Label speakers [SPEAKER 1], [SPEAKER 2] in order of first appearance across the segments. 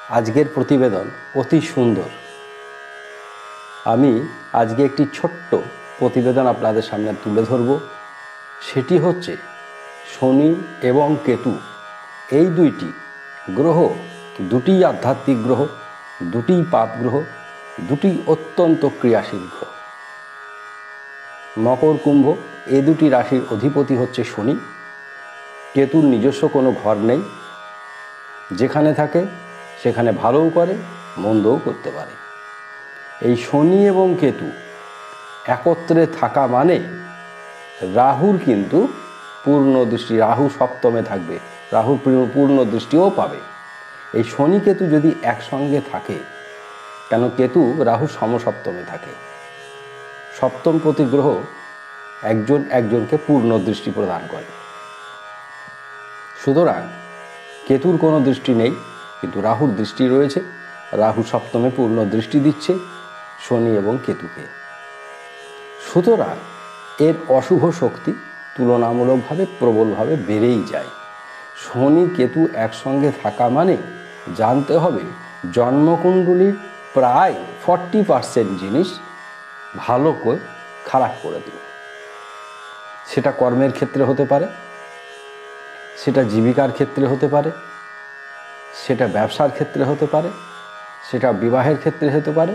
[SPEAKER 1] আজকের প্রতিবেদন অতি সুন্দর। আমি আজকে একটি ছোট্ট প্রতিবেদন আপনাদের সামনে তুলে ধরব। সেটি হচ্ছে শনি এবং কেতু, এই দুইটি গ্রহ দুটিই আধ্যাত্মিক গ্রহ, দুটিই পাপ গ্রহ, দুটি অত্যন্ত ক্রিয়াশীল গ্রহ। মকর কুম্ভ এই দুটি রাশির অধিপতি হচ্ছে শনি। কেতুর নিজস্ব কোনো ঘর নেই, যেখানে থাকে সেখানে ভালোও করে মন্দও করতে পারে। এই শনি এবং কেতু একত্রে থাকা মানে রাহুর কিন্তু পূর্ণ দৃষ্টি, রাহু সপ্তমে থাকবে, রাহুর পূর্ণ দৃষ্টিও পাবে। এই শনি কেতু যদি একসঙ্গে থাকে, কেন কেতু রাহু সমসপ্তমে থাকে, সপ্তম প্রতিগ্রহ একজন একজনকে পূর্ণ দৃষ্টি প্রদান করে। সুতরাং কেতুর কোনো দৃষ্টি নেই, কিন্তু রাহুর দৃষ্টি রয়েছে। রাহু সপ্তমে পূর্ণ দৃষ্টি দিচ্ছে শনি এবং কেতুকে। সুতরাং এর অশুভ শক্তি তুলনামূলকভাবে প্রবলভাবে বেড়েই যায়। শনি কেতু একসঙ্গে থাকা মানে জানতে হবে জন্মকুণ্ডলীর প্রায় 40% জিনিস ভালো করে খারাপ করে দিল। সেটা কর্মের ক্ষেত্রে হতে পারে, সেটা জীবিকার ক্ষেত্রে হতে পারে, সেটা ব্যবসার ক্ষেত্রে হতে পারে, সেটা বিবাহের ক্ষেত্রে হতে পারে।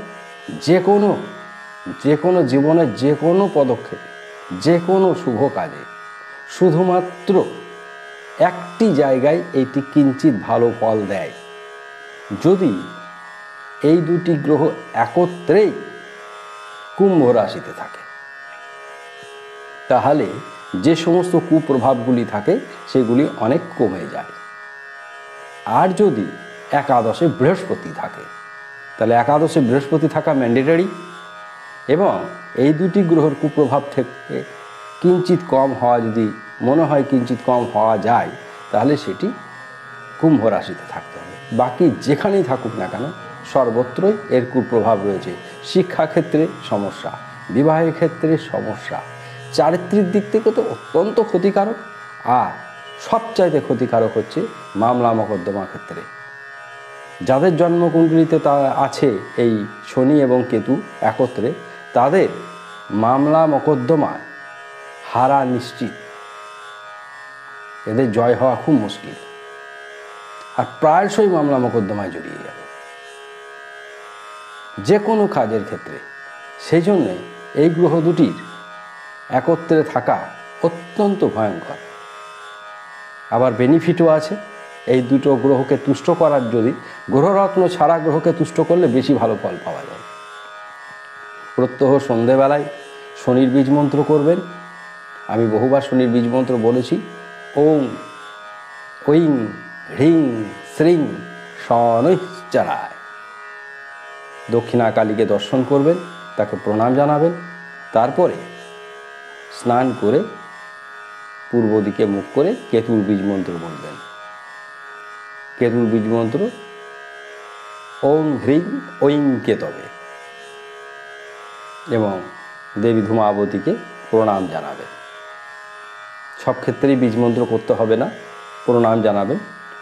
[SPEAKER 1] যে কোনো জীবনের যে কোনো পদক্ষেপে, যে কোনো শুভ কাজে শুধুমাত্র একটি জায়গায় এইটি কিঞ্চিত ভালো ফল দেয়, যদি এই দুটি গ্রহ একত্রেই কুম্ভ রাশিতে থাকে। তাহলে যে সমস্ত কুপ্রভাবগুলি থাকে সেগুলি অনেক কমে যায়। আর যদি একাদশে বৃহস্পতি থাকে, তাহলে একাদশে বৃহস্পতি থাকা ম্যান্ডেটরি, এবং এই দুটি গ্রহের কুপ্রভাব থেকে কিঞ্চিত কম হওয়া, যদি মনে হয় কিঞ্চিত কম হওয়া যায়, তাহলে সেটি কুম্ভ রাশিতে থাকতে হবে। বাকি যেখানেই থাকুক না কেন সর্বত্রই এর কুপ্রভাব রয়েছে। শিক্ষাক্ষেত্রে সমস্যা, বিবাহের ক্ষেত্রে সমস্যা, চারিত্রিক দিক থেকে তো অত্যন্ত ক্ষতিকারক। আর সবচাইতে ক্ষতিকারক হচ্ছে মামলা মকদ্দমা ক্ষেত্রে। যাদের জন্মকুণ্ডলিতে তা আছে এই শনি এবং কেতু একত্রে, তাদের মামলা মকদ্দমায় হারা নিশ্চিত, এদের জয় হওয়া খুব মুশকিল, আর প্রায়শই মামলা মকদ্দমায় জড়িয়ে যাবে যে কোনো কাজের ক্ষেত্রে। সেই জন্যে এই গ্রহ দুটির একত্রে থাকা অত্যন্ত ভয়ঙ্কর। আবার বেনিফিটও আছে। এই দুটো গ্রহকে তুষ্ট করার, যদি গ্রহরত্ন ছাড়া গ্রহকে তুষ্ট করলে বেশি ভালো ফল পাওয়া যায়। প্রত্যহ সন্ধেবেলায় শনির বীজ মন্ত্র করবেন। আমি বহুবার শনির বীজ মন্ত্র বলেছি। ওং ঐং হ্রিং শ্রীং শনৈশ্চরায়। দক্ষিণা কালীকে দর্শন করবেন, তাকে প্রণাম জানাবেন। তারপরে স্নান করে পূর্ব দিকে মুখ করে কেতুর বীজ মন্ত্র বলবেন। কেতুর বীজ মন্ত্র ওং হ্রিং ঐং কেতবে, এবং দেবী ধূমাবতীকে প্রণাম জানাবেন। সব ক্ষেত্রেই বীজ মন্ত্র করতে হবে না, প্রণাম জানাবেন।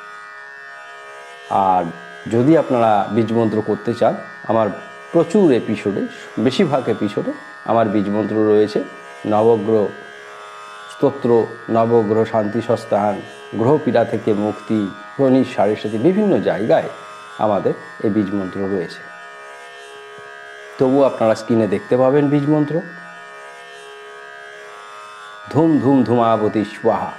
[SPEAKER 1] আর যদি আপনারা বীজ মন্ত্র করতে চান, আমার প্রচুর এপিসোডে, বেশিরভাগ এপিসোডে আমার বীজ মন্ত্র রয়েছে। নবগ্রহ স্তোত্র, নবগ্রহ শান্তি সস্তান, গ্রহপীড়া থেকে মুক্তি, শনির সাড়ে বিভিন্ন জায়গায় আমাদের এই বীজ মন্ত্র রয়েছে। তবু আপনারা স্ক্রিনে দেখতে পাবেন বীজ মন্ত্র। ধুম ধুম ধুমাবতী স্বাহা।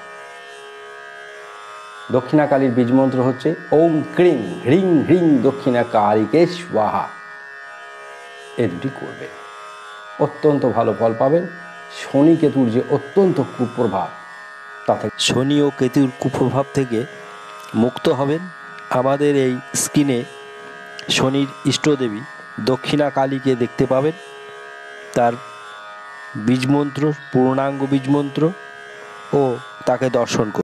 [SPEAKER 1] দক্ষিণা কালীর বীজ মন্ত্র হচ্ছে ওম ক্রিং হ্রিং হ্রিং দক্ষিণা কালীকে স্বাহা। এ দুটি করবে, অত্যন্ত ভালো ফল পাবেন। শনি কেতুর যে অত্যন্ত কুপ্রভাব, তাতে
[SPEAKER 2] শনি ও কেতুর কুপ্রভাব থেকে মুক্ত হবেন। আমাদের এই স্ক্রিনে শনির ইষ্টদেবী দক্ষিণা কালীকে দেখতে পাবেন। তার বীজমন্ত্র, পূর্ণাঙ্গ বীজমন্ত্র, ও তাকে দর্শন করুন।